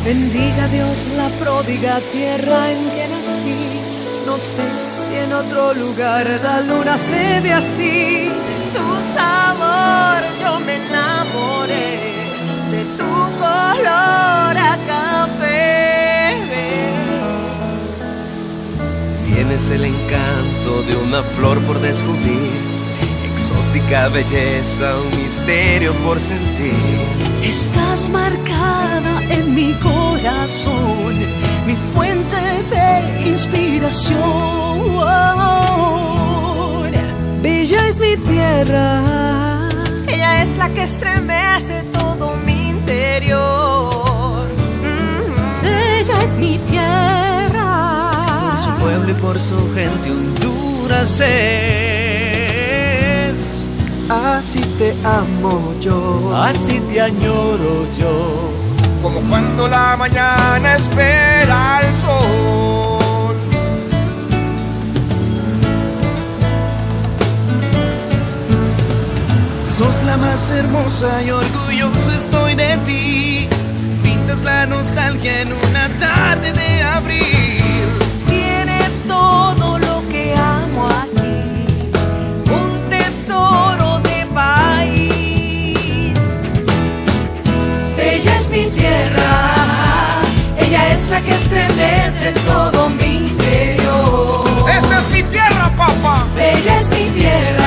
Bendiga Dios la pródiga tierra en que nací. No sé si en otro lugar la luna se ve así. Tu sabor yo me enamoré, de tu color a café. Tienes el encanto de una flor por descubrir, exótica belleza, un misterio por sentir. Estás marcada en mi corazón, mi fuente de inspiración. Bella es mi tierra, ella es la que estremece todo mi interior. Ella es mi tierra, Por su pueblo y por su gente Honduras es. Así te amo yo, Así te añoro yo. Como cuando la mañana espera al sol. Sos la más hermosa y orgulloso estoy de ti. Pintas la nostalgia en una tarde de abril. Tienes todo lo que amo aquí, un tesoro de país. ella es mi tierra, ella es la que estremece todo mi interior. ¡Esta es mi tierra, papá! Ella es mi tierra,